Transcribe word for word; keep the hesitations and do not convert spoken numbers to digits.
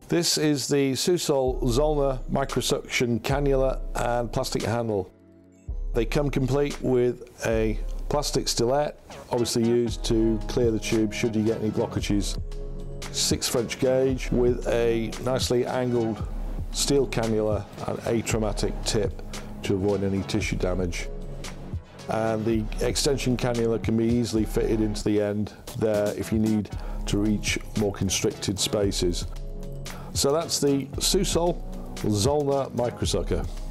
This is the Susol Zoellner microsuction cannula and plastic handle. They come complete with a plastic stilette, obviously used to clear the tube should you get any blockages. Six French gauge with a nicely angled steel cannula and atraumatic tip to avoid any tissue damage. And the extension cannula can be easily fitted into the end there if you need to reach more constricted spaces. So that's the Susol Zoellner microsucker.